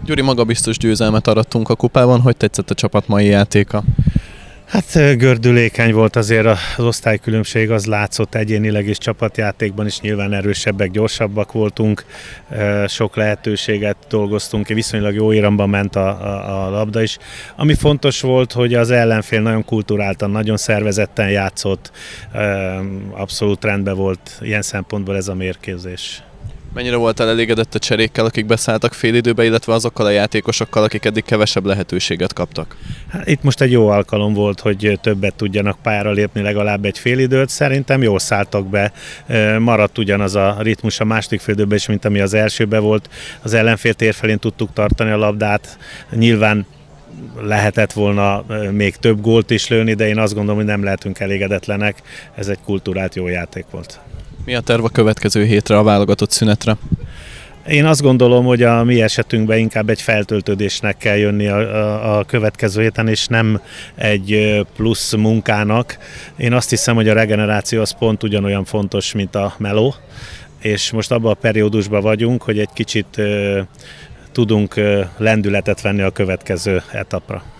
Gyuri, magabiztos győzelmet arattunk a kupában, hogy tetszett a csapat mai játéka? Hát gördülékeny volt azért az osztálykülönbség, az látszott egyénileg és csapatjátékban is, nyilván erősebbek, gyorsabbak voltunk, sok lehetőséget dolgoztunk, viszonylag jó iramban ment a labda is. Ami fontos volt, hogy az ellenfél nagyon kulturáltan, nagyon szervezetten játszott, abszolút rendben volt ilyen szempontból ez a mérkőzés. Mennyire voltál elégedett a cserékkel, akik beszálltak félidőbe, illetve azokkal a játékosokkal, akik eddig kevesebb lehetőséget kaptak? Hát itt most egy jó alkalom volt, hogy többet tudjanak pályára lépni, legalább egy félidőt. Szerintem jól szálltak be, maradt ugyanaz a ritmus a második félidőben is, mint ami az elsőben volt. Az ellenfél térfelén tudtuk tartani a labdát, nyilván lehetett volna még több gólt is lőni, de én azt gondolom, hogy nem lehetünk elégedetlenek. Ez egy kultúrált jó játék volt. Mi a terv a következő hétre, a válogatott szünetre? Én azt gondolom, hogy a mi esetünkben inkább egy feltöltődésnek kell jönni a következő héten, és nem egy plusz munkának. Én azt hiszem, hogy a regeneráció az pont ugyanolyan fontos, mint a meló, és most abban a periódusban vagyunk, hogy egy kicsit tudunk lendületet venni a következő etapra.